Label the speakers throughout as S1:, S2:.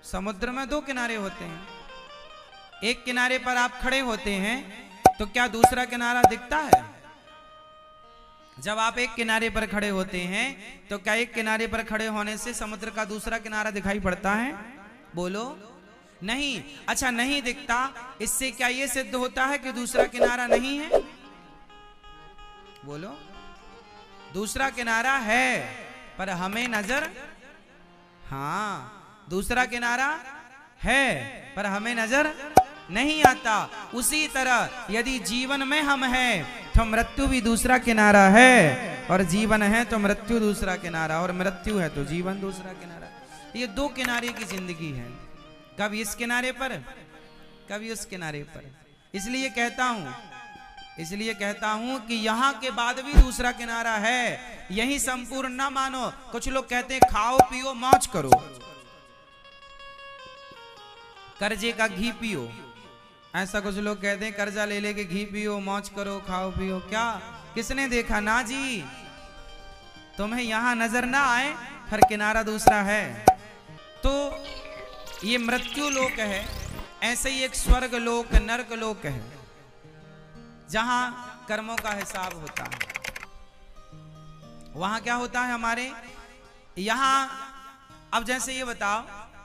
S1: समुद्र में दो किनारे होते हैं। एक किनारे पर आप खड़े होते हैं तो क्या दूसरा किनारा दिखता है? जब आप एक किनारे पर खड़े होते हैं तो क्या एक किनारे पर खड़े होने से समुद्र का दूसरा किनारा दिखाई पड़ता है? बोलो, नहीं। अच्छा, नहीं दिखता, इससे क्या यह सिद्ध होता है कि दूसरा किनारा नहीं है? बोलो, दूसरा किनारा है पर हमें नजर, हाँ, दूसरा किनारा है पर हमें नजर नहीं आता। उसी तरह यदि जीवन में हम हैं तो मृत्यु भी दूसरा किनारा है, और जीवन है तो मृत्यु दूसरा किनारा, और मृत्यु है तो जीवन दूसरा किनारा। ये दो किनारे की जिंदगी है, कभी इस किनारे पर कभी उस किनारे पर। इसलिए कहता हूं कि यहां के बाद भी दूसरा किनारा है, यही संपूर्ण ना मानो। कुछ लोग कहते हैं खाओ पियो मौज करो, कर्जे का घी पियो, ऐसा कुछ लोग कहते हैं कर्जा ले लेके घी पियो, मौज करो, खाओ पियो। क्या किसने देखा? ना जी, तुम्हें यहां नजर ना आए फिर किनारा दूसरा है। तो ये मृत्यु लोक है, ऐसे ही एक स्वर्ग लोक, नरक लोक है, जहां कर्मों का हिसाब होता है। वहां क्या होता है हमारे यहां? अब जैसे ये बताओ,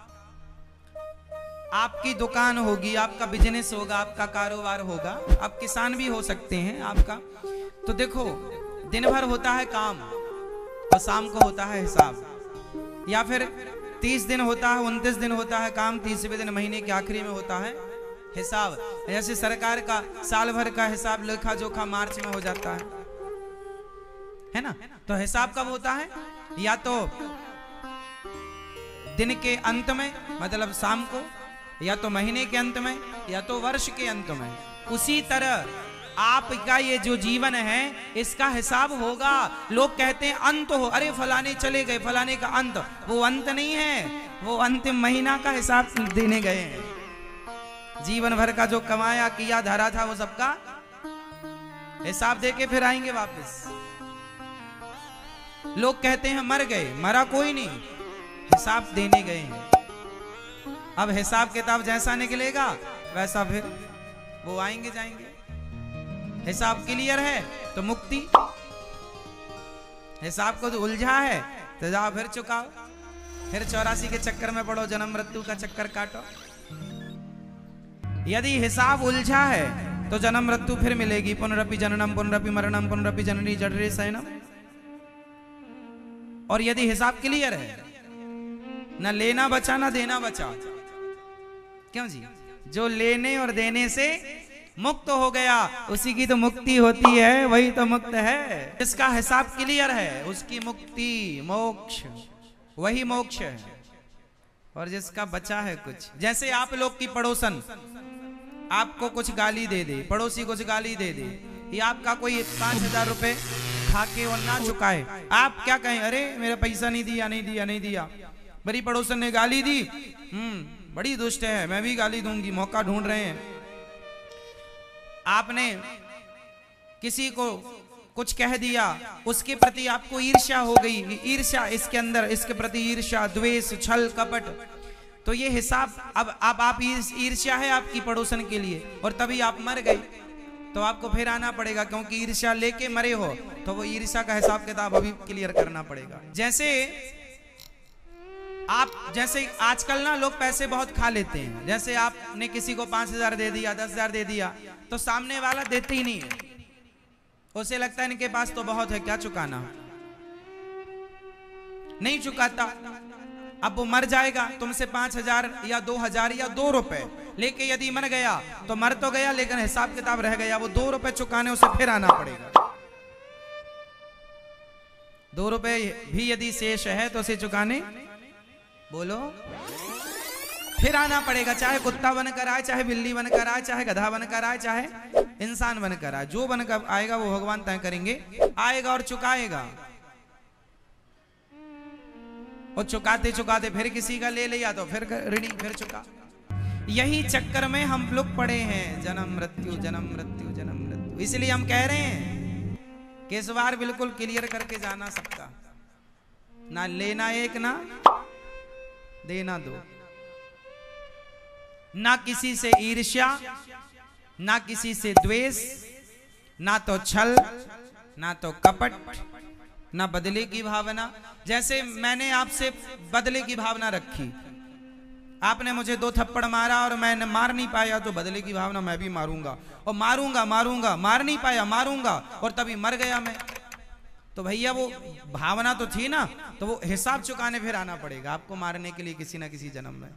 S1: आपकी दुकान होगी, आपका बिजनेस होगा, आपका कारोबार होगा, आप किसान भी हो सकते हैं आपका। तो देखो, दिन भर होता है काम और शाम को होता है हिसाब, या फिर 30 दिन होता है, 29 दिन होता है काम, 30वें दिन महीने के आखिरी में होता है हिसाब। जैसे सरकार का साल भर का हिसाब लेखा जोखा मार्च में हो जाता है ना? तो हिसाब कब होता है? या तो दिन के अंत में, मतलब शाम को, या तो महीने के अंत में, या तो वर्ष के अंत में। उसी तरह आपका ये जो जीवन है इसका हिसाब होगा। लोग कहते हैं अंत हो, अरे फलाने चले गए, फलाने का अंत, वो अंत नहीं है, वो अंतिम महीना का हिसाब देने गए हैं। जीवन भर का जो कमाया किया धरा था वो सबका हिसाब देके फिर आएंगे वापस। लोग कहते हैं मर गए, मरा कोई नहीं, हिसाब देने गए हैं। अब हिसाब किताब जैसा निकलेगा वैसा फिर वो आएंगे जाएंगे। हिसाब क्लियर है तो मुक्ति, हिसाब को तो उलझा है तो जाओ फिर चुकाओ, फिर 84 के चक्कर में पड़ो, जन्म मृत्यु का चक्कर काटो। यदि हिसाब उलझा है तो जन्म मृत्यु फिर मिलेगी, पुनरपि जननम पुनरपि मरणम पुनरपि जननी जठरे शयनम। और यदि हिसाब क्लियर है, ना लेना बचा ना देना बचा, क्यों जी? जो लेने और देने से मुक्त हो गया उसी की तो मुक्ति होती है, वही तो मुक्त है। जिसका हिसाब क्लियर है उसकी मुक्ति, मोक्ष, वही मोक्ष है। और जिसका बचा है कुछ, जैसे आप लोग की पड़ोसन आपको कुछ गाली दे दे, पड़ोसी कुछ गाली दे दे, या आपका कोई 5000 रुपए खा के और ना चुकाए, आप क्या कहें? अरे मेरा पैसा नहीं दिया, नहीं दिया, नहीं दिया। बड़ी पड़ोसन ने गाली दी, बड़ी दुष्ट है, मैं भी गाली दूंगी, मौका ढूंढ रहे हैं। आपने किसी को कुछ कह दिया, उसके प्रति आपको ईर्ष्या हो गई, ईर्ष्या इसके अंदर, इसके प्रति ईर्ष्या, द्वेष, छल, कपट। तो ये हिसाब, अब आप ईर्ष्या है आपकी पड़ोसन के लिए, और तभी आप मर गए तो आपको फिर आना पड़ेगा, क्योंकि ईर्ष्या लेके मरे हो तो वो ईर्ष्या का हिसाब किताब अभी क्लियर करना पड़ेगा। जैसे आजकल ना लोग पैसे बहुत खा लेते हैं। जैसे आपने किसी को 5000 दे दिया, 10000 दे दिया, तो सामने वाला देते ही नहीं है, उसे लगता है इनके पास तो बहुत है, क्या चुकाना, नहीं चुकाता। अब वो मर जाएगा, तुमसे 5000 या 2000 या 2 रुपए लेके यदि मर गया तो मर तो गया, लेकिन हिसाब किताब रह गया। वो 2 रुपए चुकाने उसे फिर आना पड़ेगा। 2 रुपए भी यदि शेष है तो उसे चुकाने, बोलो, फिर आना पड़ेगा। चाहे कुत्ता बनकर आए, चाहे बिल्ली बनकर आए, चाहे गधा बनकर आए, चाहे इंसान बनकर आए, जो बनकर आएगा वो भगवान तय करेंगे, आएगा और चुकाएगा। और चुकाते चुकाते फिर किसी का ले लिया तो फिर ऋणी, फिर चुका। यही चक्कर में हम लोग पड़े हैं, जन्म मृत्यु, जन्म मृत्यु, जन्म मृत्यु। इसलिए हम कह रहे हैं कि इस बार बिल्कुल क्लियर करके जाना सबका, ना लेना एक ना देना दो। ना किसी से ईर्ष्या, ना किसी से द्वेष, ना तो छल, ना तो कपट, ना बदले की भावना। जैसे मैंने आपसे बदले की भावना रखी, आपने मुझे 2 थप्पड़ मारा और मैंने मार नहीं पाया, तो बदले की भावना मैं भी मारूंगा और मारूंगा मारूंगा, मार नहीं पाया मारूंगा और तभी मर गया मैं। तो भैया वो भावना तो थी ना, तो वो हिसाब चुकाने फिर आना पड़ेगा आपको मारने के लिए किसी ना किसी जन्म में।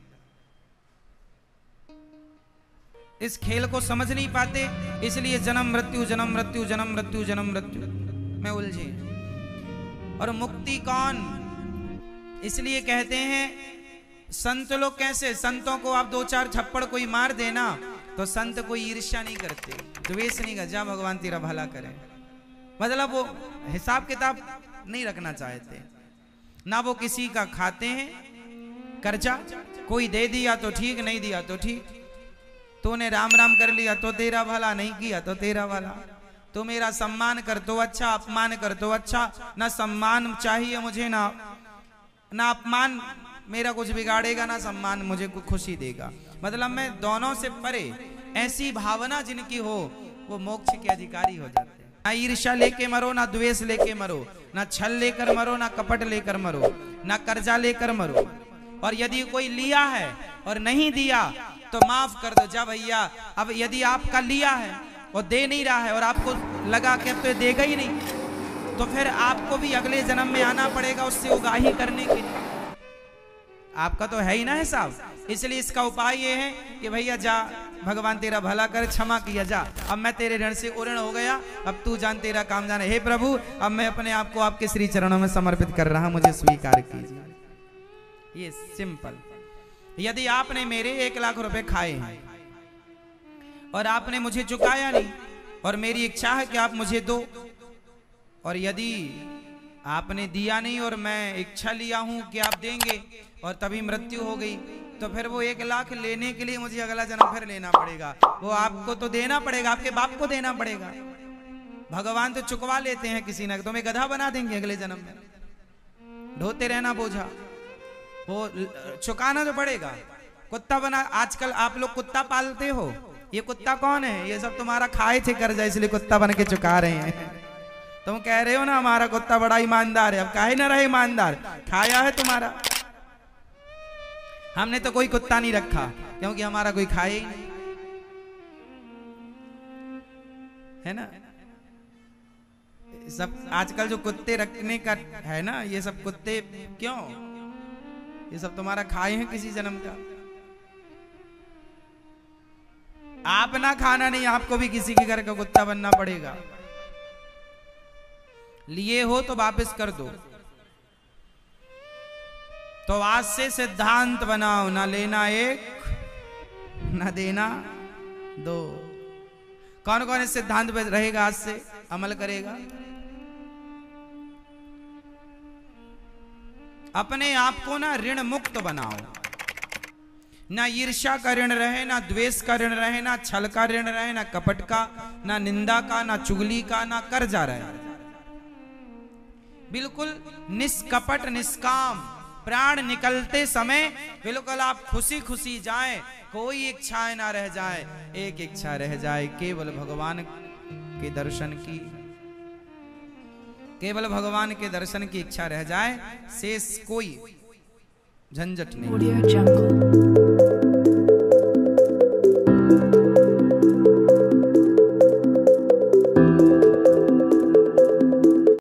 S1: इस खेल को समझ नहीं पाते, इसलिए जन्म मृत्यु जन्म मृत्यु जन्म मृत्यु जन्म मृत्यु में उलझे। और मुक्ति कौन? इसलिए कहते हैं संत लोग कैसे, संतों को आप 2-4 थप्पड़ कोई मार देना तो संत कोई ईर्ष्या नहीं करते, द्वेष नहीं कर, जा भगवान तेरा भला करे, मतलब वो हिसाब किताब नहीं रखना चाहते ना। वो किसी का खाते हैं कर्जा, कोई दे दिया तो ठीक, नहीं दिया तो ठीक। तूने राम राम कर लिया तो तेरा भला, नहीं किया तो तेरा भला। तो मेरा सम्मान कर तो अच्छा, अपमान कर तो अच्छा। ना सम्मान चाहिए मुझे ना अपमान मेरा कुछ बिगाड़ेगा, ना सम्मान मुझे कुछ खुशी देगा। मतलब मैं दोनों से परे, ऐसी भावना जिनकी हो वो मोक्ष के अधिकारी हो जाते हैं। ना ईर्ष्या लेके मरो, ना द्वेष लेके मरो, ना छल लेकर मरो, ना कपट लेकर मरो, ना कर्जा लेकर मरो। और यदि कोई लिया है और नहीं दिया तो माफ कर दो, जा भैया। अब यदि आपका लिया है और दे नहीं रहा है और आपको लगा कि अब तो देगा ही नहीं, तो फिर आपको भी अगले जन्म में आना पड़ेगा उससे उगाही करने के लिए। आपका तो है ही ना हिसाब। इसलिए इसका उपाय ये है कि भैया जा, भगवान तेरा भला कर, क्षमा किया, जा, अब मैं तेरे ऋण से उऋण हो गया, अब तू जान तेरा काम जाने। हे प्रभु, अब मैं अपने आप को आपके श्री चरणों में समर्पित कर रहा हूं, मुझे स्वीकार कीजिए। ये सिंपल। यदि आपने मेरे 1 लाख रुपए खाए हैं और आपने मुझे चुकाया नहीं और मेरी इच्छा है कि आप मुझे दो, और यदि आपने दिया नहीं और मैं इच्छा लिया हूं कि आप देंगे और तभी मृत्यु हो गई, तो फिर वो 1 लाख लेने के लिए मुझे अगला जन्म फिर लेना पड़ेगा। वो आपको तो देना पड़ेगा, आपके बाप को देना पड़ेगा। भगवान तो चुकवा लेते हैं किसी ना, तुम्हें गधा बना देंगे अगले जन्म में, ढोते रहना बोझा, वो चुकाना तो पड़ेगा। कुत्ता बना, आजकल आप लोग कुत्ता पालते हो, ये कुत्ता कौन है? ये सब तुम्हारा खाए थे कर्जा, इसलिए कुत्ता बन के चुका रहे हैं। तुम कह रहे हो ना हमारा कुत्ता बड़ा ईमानदार है, अब काहे ना रहे ईमानदार, खाया है तुम्हारा। हमने तो कोई कुत्ता नहीं रखा क्योंकि हमारा कोई खाए ही नहीं, है ना। सब आजकल जो कुत्ते रखने का है ना, ये सब कुत्ते क्यों, ये सब तुम्हारा खाए हैं किसी जन्म का। आप ना खाना नहीं, आपको भी किसी के घर का कुत्ता बनना पड़ेगा। लिए हो तो वापस कर दो। तो आज से सिद्धांत बनाओ, ना लेना 1, ना देना 2। कौन कौन इस सिद्धांत पे रहेगा, आज से अमल करेगा? अपने आप को ना ऋण मुक्त बनाओ। ना ईर्ष्या का ऋण रहे, ना द्वेष का ऋण रहे, ना छल का ऋण रहे, ना कपट का, ना निंदा का, ना चुगली का, ना कर्जा रहे। बिल्कुल निष्कपट निष्काम, प्राण निकलते समय बिल्कुल आप खुशी खुशी जाएं, कोई इच्छाएं ना रह जाए। एक इच्छा रह जाए, केवल भगवान के दर्शन की, केवल भगवान के दर्शन की इच्छा रह जाए, शेष कोई झंझट नहीं।